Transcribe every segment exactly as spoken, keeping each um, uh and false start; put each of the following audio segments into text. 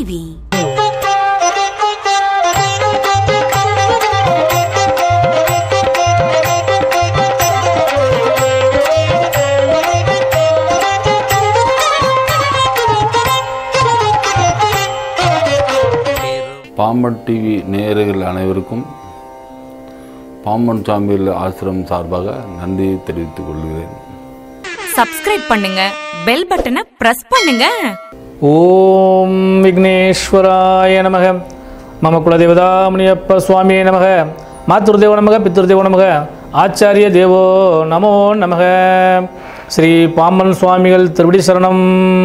TV. Pamban TV நேயர்கள் அனைவருக்கும் பாம்பன் சாமிகள் ஆசிரமம் சார்பாக நன்றியை தெரிவித்துக் கொள்கிறேன். சப்ஸ்கிரைப் பண்ணுங்க, பெல் பட்டனை பிரஸ் பண்ணுங்க. ஓம் விக்னேஸ்வராய நமக. மம குலதேவதா முனியப்ப சுவாமியே நமக. மாத்ருதேவோ நமக, பித்ருதேவோ நமக, ஆச்சாரிய தேவோ நமோ நமக. ஸ்ரீ பாம்பன் சுவாமிகள் திருவடி சரணம்.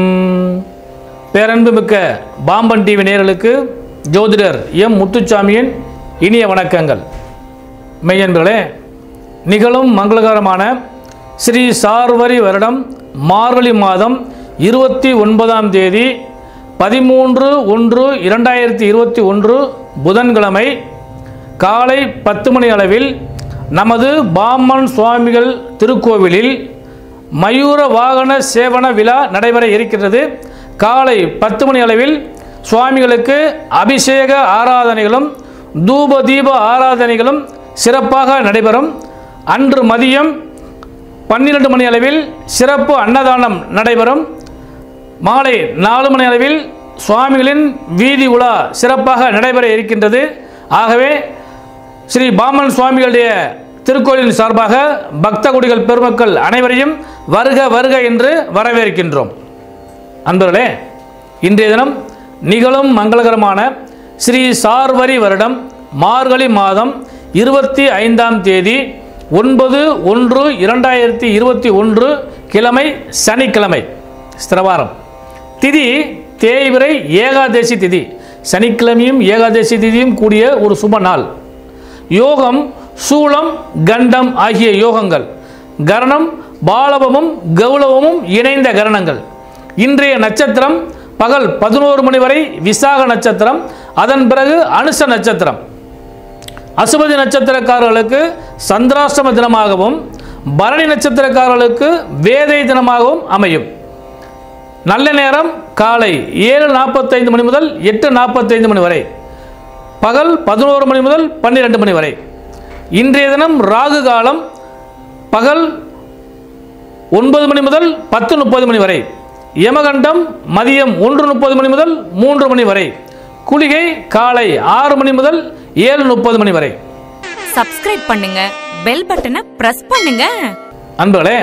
பேரன்பு மிக்க பாம்பன் டிவி நேயர்களுக்கு ஜோதிடர் எம் முத்துச்சாமியின் இனிய வணக்கங்கள். மெய்யன்பர்களே, நிகழும் மங்களகரமான ஸ்ரீ சார்வரி வருடம் மார்கழி மாதம் இருபத்தி ஒன்பதாம் தேதி பதிமூன்று ஒன்று இரண்டாயிரத்தி இருபத்தி ஒன்று புதன்கிழமை காலை பத்து மணி அளவில் நமது பாம்பன் சுவாமிகள் திருக்கோவிலில் மயூர வாகன சேவன விழா நடைபெற இருக்கிறது. காலை பத்து மணி அளவில் சுவாமிகளுக்கு அபிஷேக ஆராதனைகளும் தூப தீப ஆராதனைகளும் சிறப்பாக நடைபெறும். அன்று மதியம் பன்னிரண்டு மணி அளவில் சிறப்பு அன்னதானம் நடைபெறும். மாலை நாலு மணி அளவில் சுவாமிகளின் வீதி உலா சிறப்பாக நடைபெற இருக்கின்றது. ஆகவே ஸ்ரீ பாம்பன் சுவாமிகளுடைய திருக்கோயிலின் சார்பாக பக்த குடிகள் பெருமக்கள் அனைவரையும் வருக வருக என்று வரவேற்கின்றோம். அன்பர்களே, இன்றைய தினம் நிகழும் மங்களகரமான ஸ்ரீ சார்வரி வருடம் மார்கழி மாதம் இருபத்தி ஐந்தாம் தேதி ஒன்பது ஒன்று இரண்டாயிரத்தி இருபத்தி ஒன்று கிழமை சனிக்கிழமை, ஸ்திரவாரம். திதி தேய்பிறை ஏகாதசி திதி. சனிக்கிழமையும் ஏகாதசி திதியும் கூடிய ஒரு சுப நாள். யோகம் சூலம் கண்டம் ஆகிய யோகங்கள். கரணம் பாலவமும் கௌளவமும் இணைந்த கரணங்கள். இன்றைய நட்சத்திரம் பகல் பதினோரு மணி வரை விசாக நட்சத்திரம், அதன் பிறகு அனுச நட்சத்திரம். அசுபதி நட்சத்திரக்காரர்களுக்கு சந்திராஷ்டம தினமாகவும் பரணி நட்சத்திரக்காரர்களுக்கு வேதை தினமாகவும் அமையும். நல்ல நேரம் காலை ஏழு நாற்பத்தைந்து மணி முதல் எட்டு நாற்பத்தைந்து மணி வரை, பகல் பதினோரு மணி முதல் பன்னிரெண்டு மணி வரை. இன்றைய தினம் ராகு காலம் பகல் ஒன்பது மணி முதல் பத்து முப்பது மணி வரை. யமகண்டம் மதியம் ஒன்று முப்பது மணி முதல் மூன்று மணி வரை. குளிகை காலை ஆறு மணி முதல் ஏழு முப்பது மணி வரை. சப்ஸ்கிரைப் பண்ணுங்க, பெல் பட்டனை பிரஸ் பண்ணுங்க. அன்பர்களே,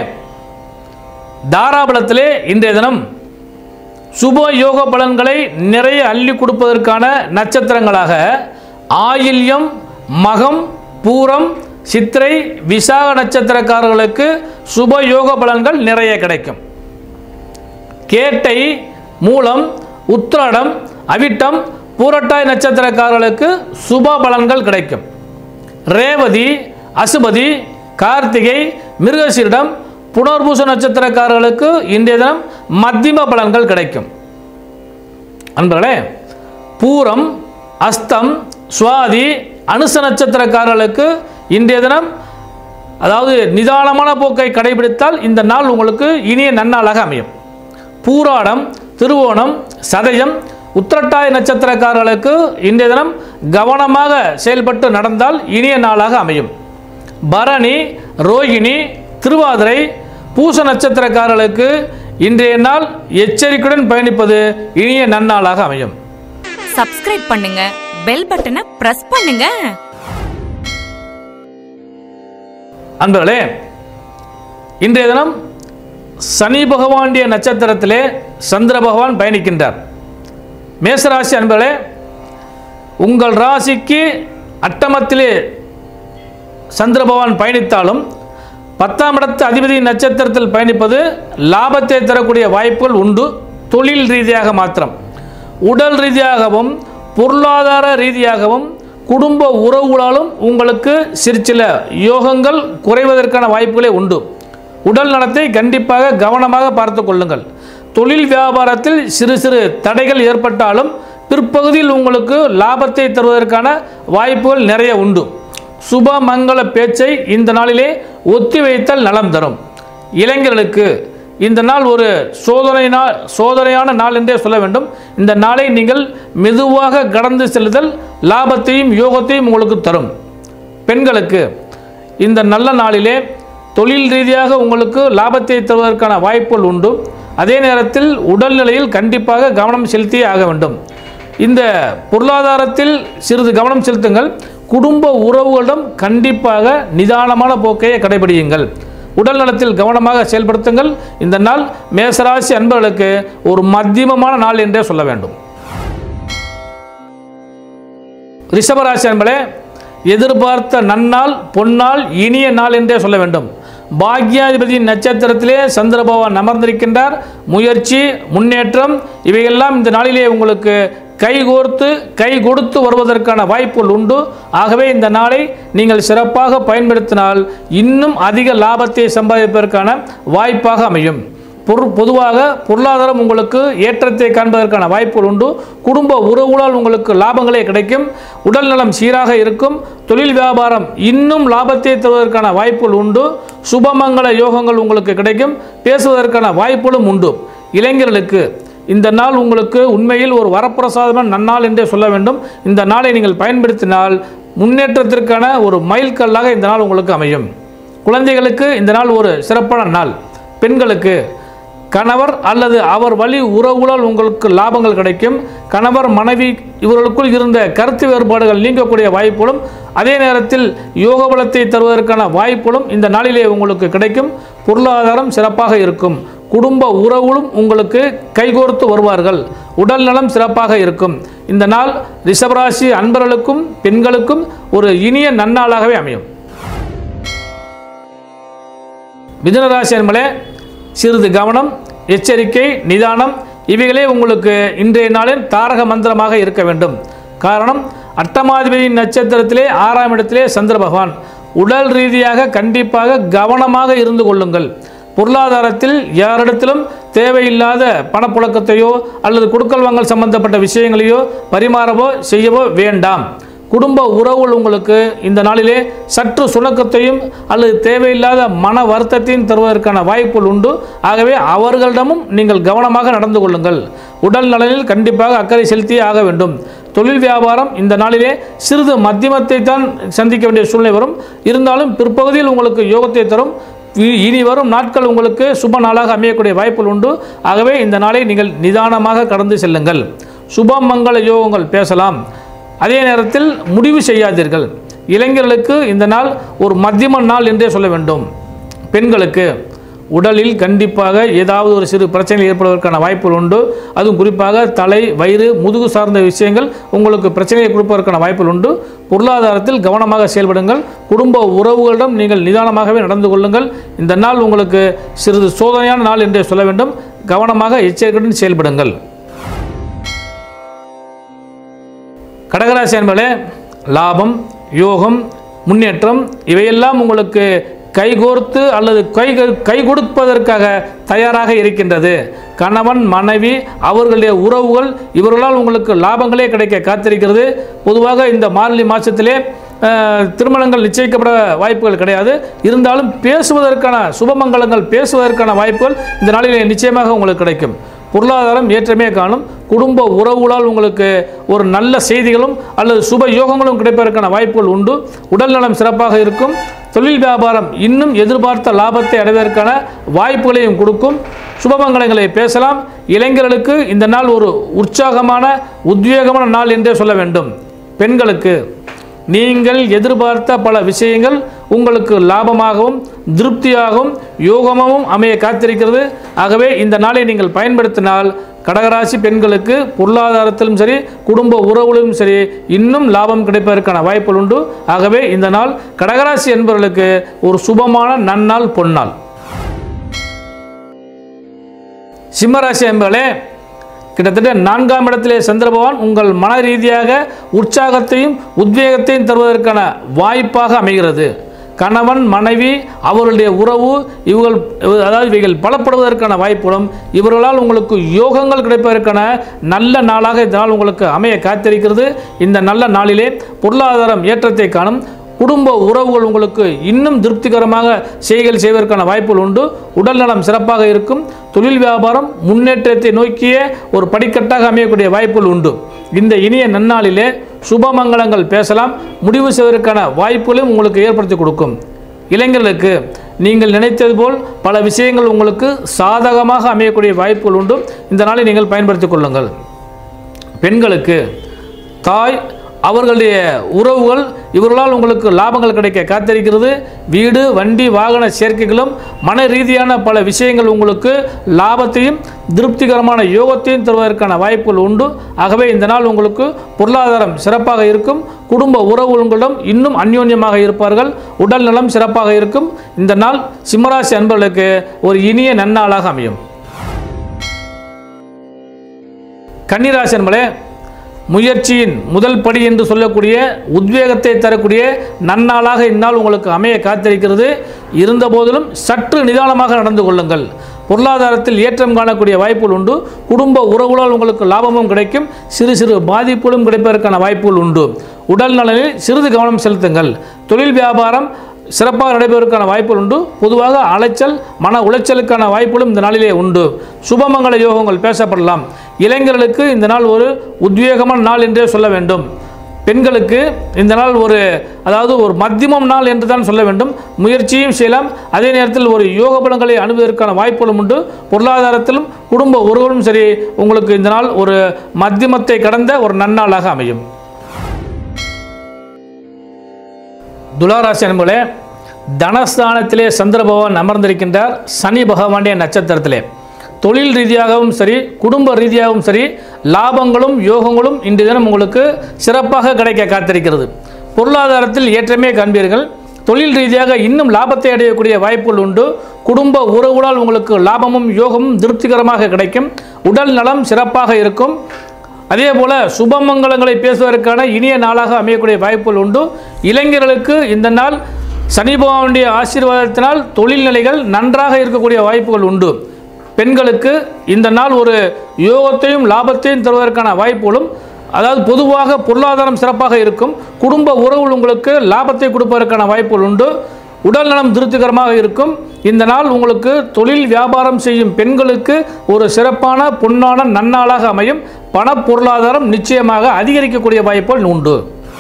தாராபலத்திலே இன்றைய தினம் சுப யோக பலன்களை நிறைய அள்ளி கொடுப்பதற்கான நட்சத்திரங்களாக ஆயில்யம் மகம் பூரம் சித்திரை விசாக நட்சத்திரக்காரர்களுக்கு சுப யோக பலன்கள் நிறைய கிடைக்கும். கேட்டை மூலம் உத்திராடம் அவிட்டம் பூரட்டாய் நட்சத்திரக்காரர்களுக்கு சுப பலன்கள் கிடைக்கும். ரேவதி அசுபதி கார்த்திகை மிருகசீரிடம் புனர்பூச நட்சத்திரக்காரர்களுக்கு இன்றைய தினம் மத்தியம பலன்கள் கிடைக்கும். அன்பர்களே, பூரம் அஸ்தம் சுவாதி அனுச நட்சத்திரக்காரர்களுக்கு இன்றைய தினம், அதாவது நிதானமான போக்கை கடைபிடித்தால் இந்த நாள் உங்களுக்கு இனிய நன்னாளாக அமையும். பூராடம் திருவோணம் சதயம் உத்திரட்டாய் நட்சத்திரக்காரர்களுக்கு இன்றைய தினம் கவனமாக செயல்பட்டு நடந்தால் இனிய நாளாக அமையும். பரணி ரோகிணி திருவாதிரை பூச நட்சத்திரக்காரர்களுக்கு இன்றைய நாள் எச்சரிக்கையுடன் பயணிப்பது இனிய நன்னாளாக அமையும். சப்ஸ்கிரைப் பண்ணுங்க, பெல் பட்டனை பிரஸ் பண்ணுங்க. அன்பர்களே, இன்றைய தினம் சனி பகவானுடைய நட்சத்திரத்திலே சந்திர பகவான் பயணிக்கின்றார். மேசராசி அன்பர்களே, உங்கள் ராசிக்கு அட்டமத்திலே சந்திர பகவான் பயணித்தாலும் பத்தாம் இடத்து அதிபதி நட்சத்திரத்தில் பயணிப்பது லாபத்தை தரக்கூடிய வாய்ப்புகள் உண்டு. தொழில் ரீதியாக மாத்திரம், உடல் ரீதியாகவும் பொருளாதார ரீதியாகவும் குடும்ப உறவுகளாலும் உங்களுக்கு சிறு சில யோகங்கள் குறைவதற்கான வாய்ப்புகளே உண்டு. உடல் நலத்தை கண்டிப்பாக கவனமாக பார்த்து கொள்ளுங்கள். தொழில் வியாபாரத்தில் சிறு சிறு தடைகள் ஏற்பட்டாலும் பிற்பகுதியில் உங்களுக்கு லாபத்தை தருவதற்கான வாய்ப்புகள் நிறைய உண்டு. சுப மங்கள பேச்சை இந்த நாளிலே ஒத்தி வைத்தல் நலம் தரும். இளைஞர்களுக்கு இந்த நாள் ஒரு சோதனை நாள், சோதனையான நாள் என்றே சொல்ல வேண்டும். இந்த நாளை நீங்கள் மெதுவாக கடந்து செல்லுதல் லாபத்தையும் யோகத்தையும் உங்களுக்கு தரும். பெண்களுக்கு இந்த நல்ல நாளிலே தொழில் ரீதியாக உங்களுக்கு லாபத்தை தருவதற்கான வாய்ப்புகள் உண்டு. அதே நேரத்தில் உடல்நிலையில் கண்டிப்பாக கவனம் செலுத்தியே ஆக வேண்டும். இந்த பொருளாதாரத்தில் சிறிது கவனம் செலுத்துங்கள். குடும்ப உறவுகளிடம் கண்டிப்பாக நிதானமான போக்கையை கடைபிடியுங்கள். உடல் நலத்தில் கவனமாக செயல்படுத்துங்கள். இந்த நாள் மேசராசி அன்பர்களுக்கு ஒரு மத்தியமமான நாள் என்றே சொல்ல வேண்டும். ரிஷபராசி அன்பர்களே, எதிர்பார்த்த நன்னாள், பொன்னாள், இனிய நாள் என்றே சொல்ல வேண்டும். பாக்யாதிபதியின் நட்சத்திரத்திலே சந்திர பகவான் அமர்ந்திருக்கின்றார். முயற்சி, முன்னேற்றம் இவையெல்லாம் இந்த நாளிலே உங்களுக்கு கைகோர்த்து கை கொடுத்து வருவதற்கான வாய்ப்புகள் உண்டு. ஆகவே இந்த நாளை நீங்கள் சிறப்பாக பயன்படுத்தினால் இன்னும் அதிக லாபத்தை சம்பாதிப்பதற்கான வாய்ப்பாக அமையும். பொதுவாக பொருளாதாரம் உங்களுக்கு ஏற்றத்தை காண்பதற்கான வாய்ப்புகள் உண்டு. குடும்ப உறவுகளால் உங்களுக்கு லாபங்களே கிடைக்கும். உடல் நலம் சீராக இருக்கும். தொழில் வியாபாரம் இன்னும் லாபத்தை தருவதற்கான வாய்ப்புகள் உண்டு. சுபமங்கள யோகங்கள் உங்களுக்கு கிடைக்கும். பேசுவதற்கான வாய்ப்புகளும் உண்டு. இளைஞர்களுக்கு இந்த நாள் உங்களுக்கு உண்மையில் ஒரு வரப்பிரசாதமான நன்னாள் என்றே சொல்ல வேண்டும். இந்த நாளை நீங்கள் பயன்படுத்தினால் முன்னேற்றத்திற்கான ஒரு மைல்கல்லாக இந்த நாள் உங்களுக்கு அமையும். குழந்தைகளுக்கு இந்த நாள் ஒரு சிறப்பான நாள். பெண்களுக்கு கணவர் அல்லது அவர் வழி உறவுகளால் உங்களுக்கு லாபங்கள் கிடைக்கும். கணவர் மனைவி இவர்களுக்குள் இருந்த கருத்து வேறுபாடுகள் நீங்கக்கூடிய வாய்ப்புகளும் அதே நேரத்தில் யோக பலத்தை தருவதற்கான வாய்ப்புகளும் இந்த நாளிலே உங்களுக்கு கிடைக்கும். பொருளாதாரம் சிறப்பாக இருக்கும். குடும்ப உறவுகளும் உங்களுக்கு கைகோர்த்து வருவார்கள். உடல் நலம் சிறப்பாக இருக்கும். இந்த நாள் ரிஷபராசி அன்பர்களுக்கும் பெண்களுக்கும் ஒரு இனிய நன்னாளாகவே அமையும். மிதுனராசி அன்பர்களே, சிறிது கவனம், எச்சரிக்கை, நிதானம் இவைகளே உங்களுக்கு இன்றைய நாளில் தாரக மந்திரமாக இருக்க வேண்டும். காரணம், அட்டமாதிபதியின் நட்சத்திரத்திலே ஆறாம் இடத்திலே சந்திர பகவான். உடல் ரீதியாக கண்டிப்பாக கவனமாக இருந்து கொள்ளுங்கள். பொருளாதாரத்தில் யாரிடத்திலும் தேவையில்லாத பணப்புழக்கத்தையோ அல்லது கொடுக்கல் வாங்கல் சம்பந்தப்பட்ட விஷயங்களையோ பரிமாறவோ செய்யவோ வேண்டாம். குடும்ப உறவுகள் உங்களுக்கு இந்த நாளிலே சற்று சுணக்கத்தையும் அல்லது தேவையில்லாத மன வருத்தத்தையும் தருவதற்கான வாய்ப்புகள் உண்டு. ஆகவே அவர்களிடமும் நீங்கள் கவனமாக நடந்து கொள்ளுங்கள். உடல் நலனில் கண்டிப்பாக அக்கறை செலுத்தியே ஆக வேண்டும். தொழில் வியாபாரம் இந்த நாளிலே சிறிது மத்தியமத்தை தான் சந்திக்க வேண்டிய சூழ்நிலை வரும். இருந்தாலும் பிற்பகுதியில் உங்களுக்கு யோகத்தை தரும். இனி வரும் நாட்கள் உங்களுக்கு சுப நாளாக அமையக்கூடிய வாய்ப்புகள் உண்டு. ஆகவே இந்த நாளை நீங்கள் நிதானமாக கடந்து செல்லுங்கள். சுப மங்கள யோகங்கள் பேசலாம். அதே நேரத்தில் முடிவு செய்யாதீர்கள். இளைஞர்களுக்கு இந்த நாள் ஒரு மத்தியம நாள் என்றே சொல்ல வேண்டும். பெண்களுக்கு உடலில் கண்டிப்பாக ஏதாவது ஒரு சிறு பிரச்சனை ஏற்படுவதற்கான வாய்ப்புகள் உண்டு. அதுவும் குறிப்பாக தலை, வயிறு, முதுகு சார்ந்த விஷயங்கள் உங்களுக்கு பிரச்சனையை கொடுப்பதற்கான வாய்ப்புகள் உண்டு. பொருளாதாரத்தில் கவனமாக செயல்படுங்கள். குடும்ப உறவுகளிடம் நீங்கள் நிதானமாகவே நடந்து கொள்ளுங்கள். இந்த நாள் உங்களுக்கு சிறிது சோதனையான நாள் என்றே சொல்ல வேண்டும். கவனமாக எச்சரிக்கையுடன் செயல்படுங்கள். கடகராசி அன்பர்களே, லாபம், யோகம், முன்னேற்றம் இவையெல்லாம் உங்களுக்கு கைகோர்த்து அல்லது கை கை கொடுப்பதற்காக தயாராக இருக்கின்றது. கணவன் மனைவி அவர்களுடைய உறவுகள் இவர்களால் உங்களுக்கு லாபங்களே கிடைக்க காத்திருக்கிறது. பொதுவாக இந்த மார்கழி மாதத்திலே திருமணங்கள் நிச்சயிக்கப்பட வாய்ப்புகள் கிடையாது. இருந்தாலும் பேசுவதற்கான சுபமங்கலங்கள் பேசுவதற்கான வாய்ப்புகள் இந்த நாளிலே நிச்சயமாக உங்களுக்கு கிடைக்கும். பொருளாதாரம் ஏற்றமே காணும். குடும்ப உறவுகளால் உங்களுக்கு ஒரு நல்ல செய்திகளும் அல்லது சுப யோகங்களும் கிடைப்பதற்கான வாய்ப்புகள் உண்டு. உடல் நலம் சிறப்பாக இருக்கும். தொழில் வியாபாரம் இன்னும் எதிர்பார்த்த லாபத்தை அடைவதற்கான வாய்ப்புகளையும் கொடுக்கும். சுபமங்கலங்களை பேசலாம். இளைஞர்களுக்கு இந்த நாள் ஒரு உற்சாகமான உத்வேகமான நாள் என்றே சொல்ல வேண்டும். பெண்களுக்கு நீங்கள் எதிர்பார்த்த பல விஷயங்கள் உங்களுக்கு லாபமாகவும் திருப்தியாகவும் யோகமாகவும் அமைய காத்திருக்கிறது. ஆகவே இந்த நாளை நீங்கள் பயன்படுத்தினால் கடகராசி பெண்களுக்கு பொருளாதாரத்திலும் சரி குடும்ப உறவுகளிலும் சரி இன்னும் லாபம் கிடைப்பதற்கான வாய்ப்புகள் உண்டு. ஆகவே இந்த நாள் கடகராசி என்பவர்களுக்கு ஒரு சுபமான நன்னாள், பொன்னாள். சிம்மராசி என்பவர்களே, கிட்டத்தட்ட நான்காம் இடத்திலே சந்திர பகவான் உங்கள் மன ரீதியாக உற்சாகத்தையும் உத்வேகத்தையும் தருவதற்கான வாய்ப்பாக அமைகிறது. கணவன் மனைவி அவர்களுடைய உறவு இவர்கள் அதாவது இவைகள் பலப்படுவதற்கான வாய்ப்புகளும் இவர்களால் உங்களுக்கு யோகங்கள் கிடைப்பதற்கான நல்ல நாளாக இந்த நாள் உங்களுக்கு அமைய காத்திருக்கிறது. இந்த நல்ல நாளிலே பொருளாதாரம் ஏற்றத்தை காணும். குடும்ப உறவுகள் உங்களுக்கு இன்னும் திருப்திகரமாக செய்கள் செய்வதற்கான வாய்ப்புகள் உண்டு. உடல் நலம் சிறப்பாக இருக்கும். தொழில் வியாபாரம் முன்னேற்றத்தை நோக்கிய ஒரு படிக்கட்டாக அமையக்கூடிய வாய்ப்புகள் உண்டு. இந்த இனிய நன்னாளிலே சுபமங்கலங்கள் பேசலாம். முடிவு செய்வதற்கான வாய்ப்புகளையும் உங்களுக்கு ஏற்படுத்தி கொடுக்கும். இளைஞர்களுக்கு நீங்கள் நினைத்தது போல் பல விஷயங்கள் உங்களுக்கு சாதகமாக அமையக்கூடிய வாய்ப்புகள் உண்டு. இந்த நாளை நீங்கள் பயன்படுத்திக் கொள்ளுங்கள். பெண்களுக்கு தாய் அவர்களுடைய உறவுகள் இவர்களால் உங்களுக்கு லாபங்கள் கிடைக்க காத்திருக்கிறது. வீடு வண்டி வாகன சேர்க்கைகளும் மன ரீதியான பல விஷயங்கள் உங்களுக்கு லாபத்தையும் திருப்திகரமான யோகத்தையும் தருவதற்கான வாய்ப்புகள் உண்டு. ஆகவே இந்த நாள் உங்களுக்கு பொருளாதாரம் சிறப்பாக இருக்கும். குடும்ப உறவுகளிடம் இன்னும் அந்யோன்யமாக இருப்பார்கள். உடல் நலம் சிறப்பாக இருக்கும். இந்த நாள் சிம்மராசி அன்பர்களுக்கு ஒரு இனிய நன்னாளாக அமையும். கன்னிராசி அன்பர்களே, முயற்சியின் முதல் படி என்று சொல்லக்கூடிய உத்வேகத்தை தரக்கூடிய நன்னாளாக இந்நாள் உங்களுக்கு அமைய காத்திருக்கிறது. இருந்த போதிலும் சற்று நிதானமாக நடந்து கொள்ளுங்கள். பொருளாதாரத்தில் ஏற்றம் காணக்கூடிய வாய்ப்புகள் உண்டு. குடும்ப உறவுகளால் உங்களுக்கு லாபமும் கிடைக்கும். சிறு சிறு பாதிப்புகளும் கிடைப்பதற்கான வாய்ப்புகள் உண்டு. உடல் நலனில் சிறிது கவனம் செலுத்துங்கள். தொழில் வியாபாரம் சிறப்பாக நடைபெறுவதற்கான வாய்ப்புகள் உண்டு. பொதுவாக அலைச்சல் மன உளைச்சலுக்கான வாய்ப்புகளும் இந்த நாளிலே உண்டு. சுபமங்கல யோகங்கள் பேசப்படலாம். இளைஞர்களுக்கு இந்த நாள் ஒரு உத்வேகமான நாள் என்றே சொல்ல வேண்டும். பெண்களுக்கு இந்த நாள் ஒரு அதாவது ஒரு மத்தியமம் நாள் என்று தான் சொல்ல வேண்டும். முயற்சியும் செய்யலாம். அதே நேரத்தில் ஒரு யோக பலன்களை அனுபவிப்பதற்கான வாய்ப்புகளும் உண்டு. பொருளாதாரத்திலும் குடும்ப உறவுகளும் சரி உங்களுக்கு இந்த நாள் ஒரு மத்தியமத்தை கடந்த ஒரு நன்னாளாக அமையும். துளாராசி அன்பர்களே, தனஸ்தானத்திலே சந்திர பகவான் அமர்ந்திருக்கின்றார். சனி பகவானுடைய நட்சத்திரத்திலே தொழில் ரீதியாகவும் சரி குடும்ப ரீதியாகவும் சரி லாபங்களும் யோகங்களும் இன்றைய தினம் உங்களுக்கு சிறப்பாக கிடைக்க காத்திருக்கிறது. பொருளாதாரத்தில் ஏற்றமே காண்பீர்கள். தொழில் ரீதியாக இன்னும் லாபத்தை அடையக்கூடிய வாய்ப்புகள் உண்டு. குடும்ப உறவுகளால் உங்களுக்கு லாபமும் யோகமும் திருப்திகரமாக கிடைக்கும். உடல் நலம் சிறப்பாக இருக்கும். அதே போல சுபமங்கலங்களை பேசுவதற்கான இனிய நாளாக அமையக்கூடிய வாய்ப்புகள் உண்டு. இளைஞர்களுக்கு இந்த நாள் சனி பகவானுடைய ஆசீர்வாதத்தினால் தொழில் நிலைகள் நன்றாக இருக்கக்கூடிய வாய்ப்புகள் உண்டு. பெண்களுக்கு இந்த நாள் ஒரு யோகத்தையும் லாபத்தையும் தருவதற்கான வாய்ப்புகளும் அதாவது பொதுவாக பொருளாதாரம் சிறப்பாக இருக்கும். குடும்ப உறவுகள் உங்களுக்கு லாபத்தை கொடுப்பதற்கான வாய்ப்புகள் உண்டு. உடல் நலம் திருப்திகரமாக இருக்கும். இந்த நாள் உங்களுக்கு தொழில் வியாபாரம் செய்யும் பெண்களுக்கு ஒரு சிறப்பான பொன்னான நன்னாளாக அமையும். பண பொருளாதாரம் நிச்சயமாக அதிகரிக்கக்கூடிய வாய்ப்புகள் உண்டு.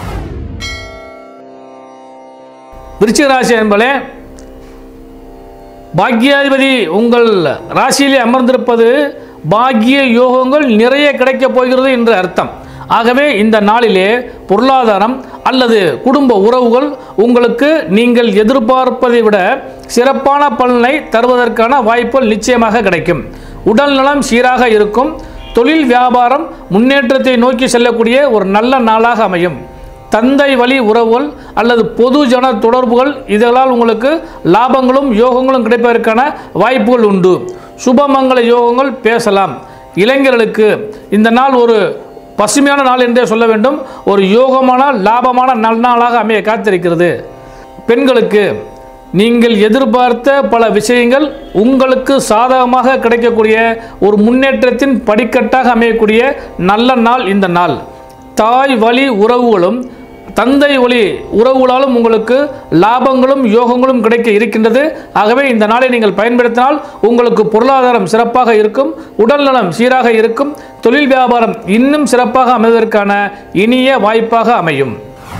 விருச்சிக ராசி என்பதே, பாக்கியாதிபதி உங்கள் ராசியிலே அமர்ந்திருப்பது பாக்கிய யோகங்கள் நிறைய கிடைக்கப் போகிறது என்று அர்த்தம். ஆகவே இந்த நாளிலே பொருளாதாரம் அல்லது குடும்ப உறவுகள் உங்களுக்கு நீங்கள் எதிர்பார்ப்பதை விட சிறப்பான பலனை தருவதற்கான வாய்ப்புகள் நிச்சயமாக கிடைக்கும். உடல் நலம் சீராக இருக்கும். தொழில் வியாபாரம் முன்னேற்றத்தை நோக்கி செல்லக்கூடிய ஒரு நல்ல நாளாக அமையும். தந்தை வழி உறவுகள் அல்லது பொது ஜன தொடர்புகள் இதனால் உங்களுக்கு லாபங்களும் யோகங்களும் கிடைப்பதற்கான வாய்ப்புகள் உண்டு. சுபமங்கல யோகங்கள் பேசலாம். இளைஞர்களுக்கு இந்த நாள் ஒரு பசுமையான நாள் என்றே சொல்ல வேண்டும். ஒரு யோகமான லாபமான நல்நாளாக அமைய காத்திருக்கிறது. பெண்களுக்கு நீங்கள் எதிர்பார்த்த பல விஷயங்கள் உங்களுக்கு சாதகமாக கிடைக்கக்கூடிய ஒரு முன்னேற்றத்தின் படிக்கட்டாக அமையக்கூடிய நல்ல நாள் இந்த நாள். தாய் வழி உறவுகளும் தந்தை வழி உறவுகளாலும் உங்களுக்கு லாபங்களும் யோகங்களும் கிடைக்க இருக்கின்றது. ஆகவே இந்த நாளை நீங்கள் பயன்படுத்தினால் உங்களுக்கு பொருளாதாரம் சிறப்பாக இருக்கும். உடல் நலம் சீராக இருக்கும். தொழில் வியாபாரம் இன்னும் சிறப்பாக அமைவதற்கான இனிய வாய்ப்பாக அமையும்.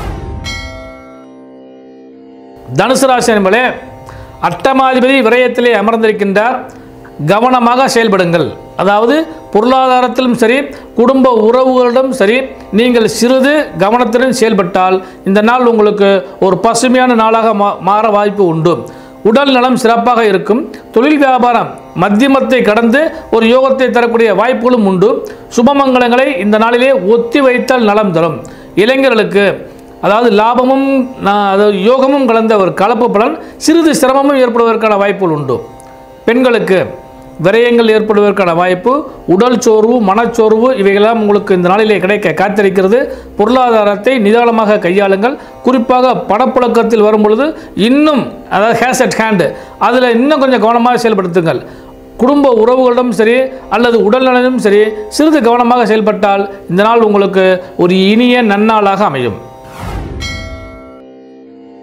தனுசு ராசி என்பதே, அட்டமாதிபதி விரயத்திலே அமர்ந்திருக்கின்றார். கவனமாக செயல்படுங்கள். அதாவது பொருளாதாரத்திலும் சரி குடும்ப உறவுகளிடம் சரி நீங்கள் சிறிது கவனத்துடன் செயல்பட்டால் இந்த நாள் உங்களுக்கு ஒரு பசுமையான நாளாக மாற வாய்ப்பு உண்டு. உடல் நலம் சிறப்பாக இருக்கும். தொழில் வியாபாரம் மத்தியமத்தை கடந்து ஒரு யோகத்தை தரக்கூடிய வாய்ப்புகளும் உண்டு. சுபமங்கலங்களை இந்த நாளிலே ஒத்தி வைத்தால் நலம் தரும். இளைஞர்களுக்கு அதாவது லாபமும் அதாவது யோகமும் கலந்த ஒரு கலப்பு பலன், சிறிது சிரமமும் ஏற்படுவதற்கான வாய்ப்புகள் உண்டு. பெண்களுக்கு விரயங்கள் ஏற்படுவதற்கான வாய்ப்பு, உடல் சோர்வு மனச்சோர்வு இவைகளெல்லாம் உங்களுக்கு இந்த நாளிலே கிடைக்க காத்திருக்கிறது. பொருளாதாரத்தை நிதானமாக கையாளுங்கள். குறிப்பாக பணப்புழக்கத்தில் வரும் பொழுது இன்னும் அதாவது ஹேஸ் அட் ஹேண்டு அதில் இன்னும் கொஞ்சம் கவனமாக செயல்படுத்துங்கள். குடும்ப உறவுகளிடம் சரி அல்லது உடல்நலனும் சரி சிறிது கவனமாக செயல்பட்டால் இந்த நாள் உங்களுக்கு ஒரு இனிய நன்னாளாக அமையும்.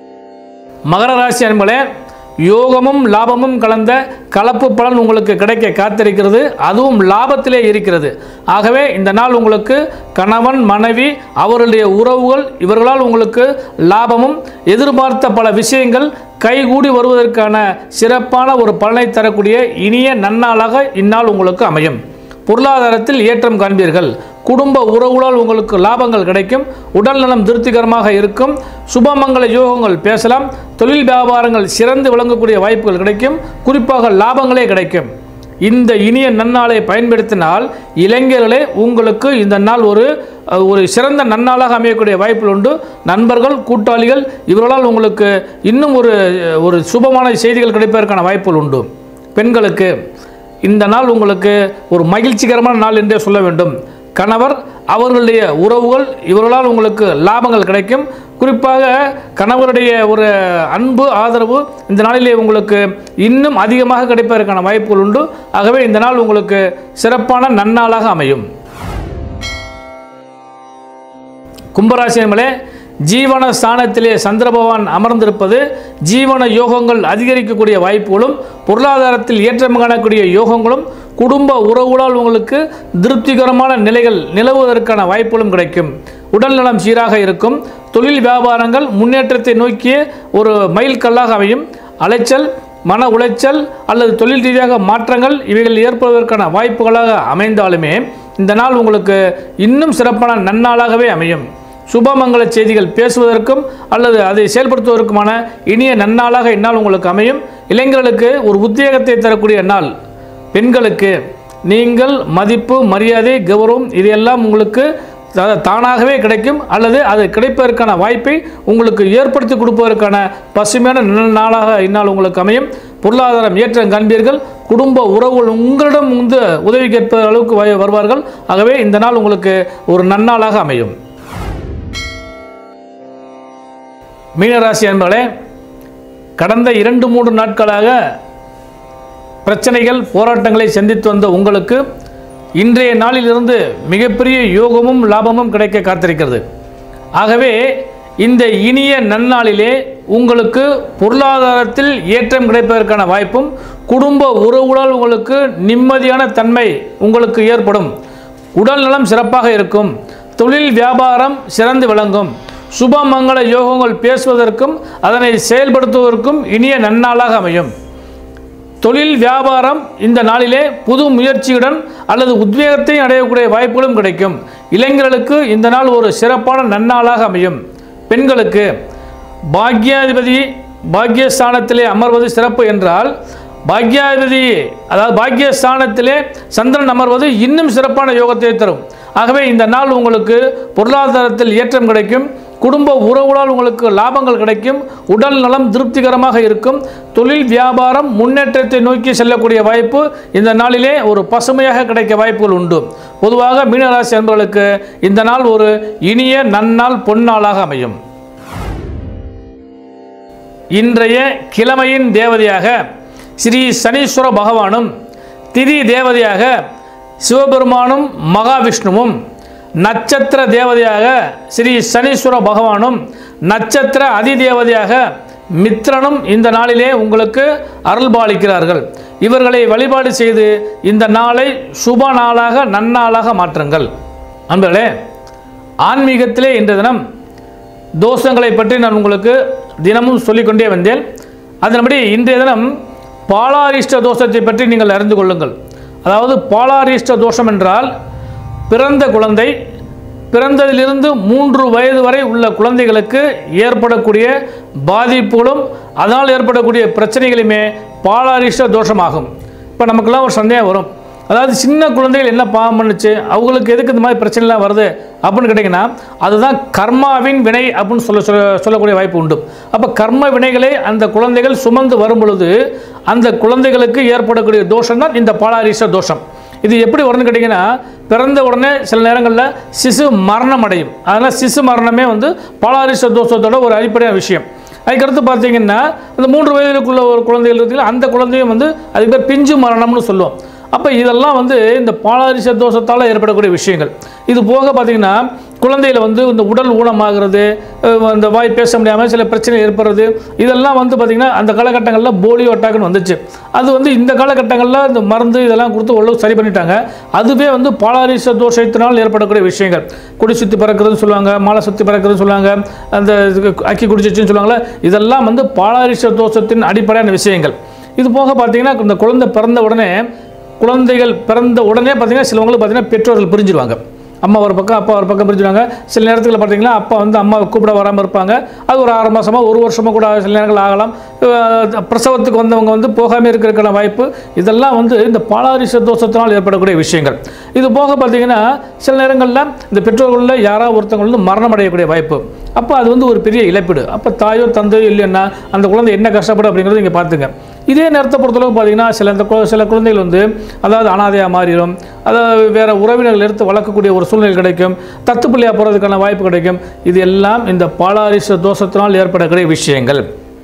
மகர ராசி அன்பர்களே, யோகமும் லாபமும் கலந்த கலப்பு பலன் உங்களுக்கு கிடைக்க காத்திருக்கிறது. அதுவும் லாபத்திலே இருக்கிறது. ஆகவே இந்த நாள் உங்களுக்கு கணவன் மனைவி அவர்களுடைய உறவுகள் இவர்களால் உங்களுக்கு லாபமும் எதிர்பார்த்த பல விஷயங்கள் கைகூடி வருவதற்கான சிறப்பான ஒரு பலனை தரக்கூடிய இனிய நன்னாளாக இந்நாள் உங்களுக்கு அமையும். பொருளாதாரத்தில் ஏற்றம் காண்பீர்கள். குடும்ப உறவுகளால் உங்களுக்கு லாபங்கள் கிடைக்கும். உடல் நலம் திருப்திகரமாக இருக்கும். சுபமங்கல யோகங்கள் பேசலாம். தொழில் வியாபாரங்கள் சிறந்து விளங்கக்கூடிய வாய்ப்புகள் கிடைக்கும். குறிப்பாக லாபங்களே கிடைக்கும். இந்த இனிய நன்னாளை பயன்படுத்தினால் இளைஞர்களே உங்களுக்கு இந்த நாள் ஒரு ஒரு சிறந்த நன்னாளாக அமையக்கூடிய வாய்ப்புகள் உண்டு. நண்பர்கள் கூட்டாளிகள் இவர்களால் உங்களுக்கு இன்னும் ஒரு ஒரு சுபமான செய்திகள் கிடைப்பதற்கான வாய்ப்புகள் உண்டு. பெண்களுக்கு இந்த நாள் உங்களுக்கு ஒரு மகிழ்ச்சிகரமான நாள் என்றே சொல்ல வேண்டும். கணவர் அவர்களுடைய உறவுகள் இவர்களால் உங்களுக்கு லாபங்கள் கிடைக்கும். குறிப்பாக கணவருடைய ஒரு அன்பு ஆதரவு இந்த நாளிலே உங்களுக்கு இன்னும் அதிகமாக கிடைப்பதற்கான வாய்ப்புகள் உண்டு. ஆகவே இந்த நாள் உங்களுக்கு சிறப்பான நன்னாளாக அமையும். கும்பராசி என்பதே, ஜீவன ஸ்தானத்திலே சந்திர பகவான் அமர்ந்திருப்பது ஜீவன யோகங்கள் அதிகரிக்கக்கூடிய வாய்ப்புகளும் பொருளாதாரத்தில் ஏற்றம் காணக்கூடிய யோகங்களும் குடும்ப உறவுகளால் உங்களுக்கு திருப்திகரமான நிலைகள் நிலவுவதற்கான வாய்ப்புகளும் கிடைக்கும். உடல் நலம் சீராக இருக்கும். தொழில் வியாபாரங்கள் முன்னேற்றத்தை நோக்கிய ஒரு மைல் கல்லாக அமையும். அலைச்சல் மன உளைச்சல் அல்லது தொழில் ரீதியாக மாற்றங்கள் இவைகள் ஏற்படுவதற்கான வாய்ப்புகளாக அமைந்தாலுமே இந்த நாள் உங்களுக்கு இன்னும் சிறப்பான நன்னாளாகவே அமையும். சுபமங்கல செய்திகள் பேசுவதற்கும் அல்லது அதை செயல்படுத்துவதற்குமான இனிய நன்னாளாக இந்நாள் உங்களுக்கு அமையும். இளைஞர்களுக்கு ஒரு உத்வேகத்தை தரக்கூடிய நாள். பெண்களுக்கு நீங்கள் மதிப்பு மரியாதை கௌரவம் இதையெல்லாம் உங்களுக்கு தானாகவே கிடைக்கும் அல்லது அது கிடைப்பதற்கான வாய்ப்பை உங்களுக்கு ஏற்படுத்தி கொடுப்பதற்கான பசுமையான நாளாக இந்நாள் உங்களுக்கு அமையும். பொருளாதாரம் ஏற்றம் காண்பீர்கள். குடும்ப உறவுகள் உங்களிடம் வந்து உதவி கேட்ப அளவுக்கு வருவார்கள். ஆகவே இந்த நாள் உங்களுக்கு ஒரு நன்னாளாக அமையும். மீனராசி அன்பர்களே, கடந்த இரண்டு மூன்று நாட்களாக பிரச்சனைகள் போராட்டங்களை சந்தித்து வந்த உங்களுக்கு இன்றைய நாளிலிருந்து மிகப்பெரிய யோகமும் லாபமும் கிடைக்க காத்திருக்கிறது. ஆகவே இந்த இனிய நன்னாளிலே உங்களுக்கு பொருளாதாரத்தில் ஏற்றம் கிடைப்பதற்கான வாய்ப்பும் குடும்ப உறவுகளால் உங்களுக்கு நிம்மதியான தன்மை உங்களுக்கு ஏற்படும். உடல் நலம் சிறப்பாக இருக்கும். தொழில் வியாபாரம் சிறந்து விளங்கும். சுபமங்கல யோகங்கள் பேசுவதற்கும் அதனை செயல்படுத்துவதற்கும் இனிய நன்னாளாக அமையும். தொழில் வியாபாரம் இந்த நாளிலே புது முயற்சியுடன் அல்லது உத்வேகத்தை அடையக்கூடிய வாய்ப்புகளும் கிடைக்கும். இளைஞர்களுக்கு இந்த நாள் ஒரு சிறப்பான நன்னாளாக அமையும். பெண்களுக்கு பாக்யாதிபதி பாக்யஸ்தானத்திலே அமர்வது சிறப்பு என்றால் பாக்யாதிபதி அதாவது பாக்யஸ்தானத்திலே சந்திரன் அமர்வது இன்னும் சிறப்பான யோகத்தை தரும். ஆகவே இந்த நாள் உங்களுக்கு பொருளாதாரத்தில் ஏற்றம் கிடைக்கும். குடும்ப உறவுகளால் உங்களுக்கு லாபங்கள் கிடைக்கும். உடல் நலம் திருப்திகரமாக இருக்கும். தொழில் வியாபாரம் முன்னேற்றத்தை நோக்கி செல்லக்கூடிய வாய்ப்பு இந்த நாளிலே ஒரு பசுமையாக கிடைக்க வாய்ப்புகள் உண்டு. பொதுவாக மீனராசி அன்பர்களுக்கு இந்த நாள் ஒரு இனிய நன்னாள் பொன்னாளாக அமையும். இன்றைய கிழமையின் தேவதையாக ஸ்ரீ சனீஸ்வர பகவானும் திதி தேவதையாக சிவபெருமானும் மகாவிஷ்ணுவும் நட்சத்திர தேவதையாக ஸ்ரீ சனீஸ்வர பகவானும் நட்சத்திர அதிதேவதையாக மித்ரனும் இந்த நாளிலே உங்களுக்கு அருள்பாலிக்கிறார்கள். இவர்களை வழிபாடு செய்து இந்த நாளை சுப நாளாக நன்னாளாக மாற்றுங்கள். அன்பர்களே, ஆன்மீகத்திலே இன்றைய தினம் தோஷங்களை பற்றி நான் உங்களுக்கு தினமும் சொல்லிக்கொண்டே வந்தேன். அதன்படி இன்றைய தினம் பாலாரிஷ்ட தோஷத்தை பற்றி நீங்கள் அறிந்து கொள்ளுங்கள். அதாவது பாலாரிஷ்ட தோஷம் என்றால் பிறந்த குழந்தை பிறந்ததிலிருந்து மூன்று வயது வரை உள்ள குழந்தைகளுக்கு ஏற்படக்கூடிய பாதிப்புகளும் அதனால் ஏற்படக்கூடிய பிரச்சனைகளுமே பாலாரிஷ்ட தோஷமாகும். இப்போ நமக்கெல்லாம் ஒரு சந்தேகம் வரும், அதாவது சின்ன குழந்தைகள் என்ன பாவம் பண்ணுச்சு, அவங்களுக்கு எதுக்கு இந்த மாதிரி பிரச்சனைலாம் வருது அப்படின்னு கேட்டிங்கன்னா அதுதான் கர்மாவின் வினை அப்படின்னு சொல்ல சொல்ல சொல்லக்கூடிய வாய்ப்பு உண்டு. அப்போ கர்ம வினைகளை அந்த குழந்தைகள் சுமந்து வரும் பொழுது அந்த குழந்தைகளுக்கு ஏற்படக்கூடிய தோஷம் தான் இந்த பாலாரிஷ்ட தோஷம். இது எப்படி வரும்னு கேட்டிங்கன்னா பிறந்த உடனே சில நேரங்களில் சிசு மரணம் அடையும். அதனால் சிசு மரணமே வந்து பாலாரிஷ்ட தோஷத்தோட ஒரு அடிப்படையான விஷயம். அதுக்கடுத்து பார்த்தீங்கன்னா அந்த மூன்று வயதுக்குள்ள ஒரு குழந்தைகள் இருக்குல்ல அந்த குழந்தையும் வந்து அதுக்கு பேர் பிஞ்சு மரணம்னு சொல்லுவோம். அப்போ இதெல்லாம் வந்து இந்த பாலாரிச தோஷத்தால் ஏற்படக்கூடிய விஷயங்கள். இது போக பார்த்திங்கன்னா குழந்தையில் வந்து இந்த உடல் ஊனமாகிறது, இந்த வாய் பேச முடியாமல் சில பிரச்சனை ஏற்படுறது, இதெல்லாம் வந்து பார்த்திங்கன்னா அந்த காலகட்டங்களில் போலியோ அட்டாக்னு வந்துச்சு. அது வந்து இந்த காலகட்டங்களில் இந்த மருந்து இதெல்லாம் கொடுத்து ஓரளவு சரி பண்ணிட்டாங்க. அதுவே வந்து பாலாரிச தோஷத்தினால் ஏற்படக்கூடிய விஷயங்கள். குடி சுற்றி பறக்கிறதுன்னு சொல்லுவாங்க, மாலை சுற்றி பறக்கிறதுன்னு சொல்லுவாங்க, அந்த அக்கி குடிச்சிச்சுன்னு சொல்லுவாங்களே, இதெல்லாம் வந்து பாலாரிச தோஷத்தின் அடிப்படையான விஷயங்கள். இது போக பார்த்திங்கன்னா இந்த குழந்தை பிறந்த உடனே குழந்தைகள் பிறந்த உடனே பார்த்திங்கன்னா சிலவங்களுக்கு பார்த்திங்கன்னா பெற்றோர்கள் பிரிஞ்சிருவாங்க. அம்மா ஒரு பக்கம் அப்பா ஒரு பக்கம் பிரிஞ்சுடுவாங்க. சில நேரத்தில் பார்த்தீங்கன்னா அப்பா வந்து அம்மாவை கூப்பிட வராமல் இருப்பாங்க. அது ஒரு ஆறு மாதமாக ஒரு வருஷமாக கூட சில நேரங்கள் ஆகலாம். பிரசவத்துக்கு வந்தவங்க வந்து போகாமல் இருக்கிறதுக்கான வாய்ப்பு. இதெல்லாம் வந்து இந்த பாலாரிச தோஷத்தினால் ஏற்படக்கூடிய விஷயங்கள். இது போக பார்த்தீங்கன்னா சில நேரங்களில் இந்த பெற்றோர்களில் யாராவது ஒருத்தவங்க வந்து மரணம் அடையக்கூடிய வாய்ப்பு. அப்போ அது வந்து ஒரு பெரிய இழப்பீடு. அப்போ தாயோ தந்தையோ இல்லைன்னா அந்த குழந்தை என்ன கஷ்டப்படும் அப்படிங்கிறது இங்கே பார்த்துங்க. இதே நேரத்தை பொறுத்தளவுக்கு பார்த்தீங்கன்னா சில இந்த சில குழந்தைகள் வந்து அதாவது அனாதையாக மாறிடும், அதாவது வேறு உறவினர்கள் எடுத்து வளர்க்கக்கூடிய ஒரு சூழ்நிலை கிடைக்கும், தத்து பிள்ளையாக போகிறதுக்கான வாய்ப்பு கிடைக்கும். இது எல்லாம் இந்த பாலாரிச தோஷத்தினால் ஏற்படக்கூடிய விஷயங்கள்.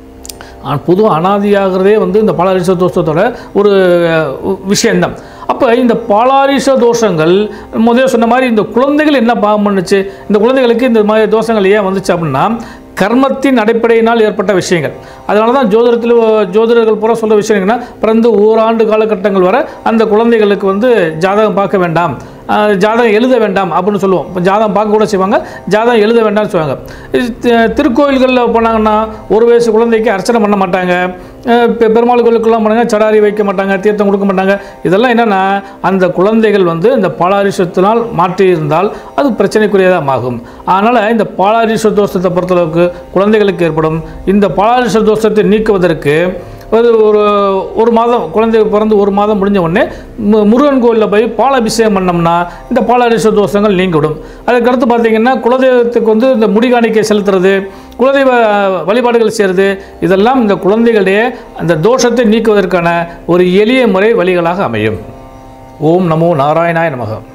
பொதுவாக அனாதியாகிறதே வந்து இந்த பாலாரிச தோஷத்தோட ஒரு விஷயந்தான். அப்போ இந்த பாலாரிச தோஷங்கள் முதல்ல சொன்ன மாதிரி இந்த குழந்தைகள் என்ன பாவம் பண்ணுச்சு, இந்த குழந்தைகளுக்கு இந்த மாதிரி தோஷங்கள் ஏன் வந்துச்சு அப்படின்னா கர்மத்தின் அடிப்படையினால் ஏற்பட்ட விஷயங்கள். அதனால தான் ஜோதிடத்தில் ஜோதிடர்கள் பூரா சொல்கிற விஷயம் என்னன்னா, பிறந்து ஓராண்டு காலகட்டங்கள் வரை அந்த குழந்தைகளுக்கு வந்து ஜாதகம் பார்க்க வேண்டாம், ஜாதகம் எழுத வேண்டாம் அப்படின்னு சொல்லுவோம். இப்போ ஜாதகம் பார்க்க கூட செய்வாங்க, ஜாதகம் எழுத வேண்டாம்னு சொல்லுவாங்க. திருக்கோயில்களில் போனாங்கன்னா ஒரு வயசு குழந்தைக்கு அர்ச்சனை பண்ண மாட்டாங்க, பெருமாள் கோயிலுக்கெல்லாம் போனாங்க சடாரி வைக்க மாட்டாங்க, தீர்த்தம் கொடுக்க மாட்டாங்க. இதெல்லாம் என்னென்னா அந்த குழந்தைகள் வந்து இந்த பாலாரிசத்தினால் மாற்றி இருந்தால் அது பிரச்சனைக்குரியதாக ஆகும். அதனால் இந்த பாலாரிச தோஷத்தை பொறுத்தளவுக்கு குழந்தைகளுக்கு ஏற்படும் இந்த பாலாரிச தோஷத்தை நீக்குவதற்கு ஒரு ஒரு மாதம் குழந்தை பிறந்து ஒரு மாதம் முடிஞ்ச உடனே முருகன் கோயிலில் போய் பால் அபிஷேகம் பண்ணோம்னா இந்த பாலாரிச தோஷங்கள் நீங்கிவிடும். அதுக்கடுத்து பார்த்திங்கன்னா குலதெய்வத்துக்கு வந்து இந்த முடிகாணிக்கை செலுத்துறது, குலதெய்வ வழிபாடுகள் செய்கிறது, இதெல்லாம் இந்த குழந்தைகளுடைய அந்த தோஷத்தை நீக்குவதற்கான ஒரு எளிய முறை வழிகளாக அமையும். ஓம் நமோ நாராயணாய நமக.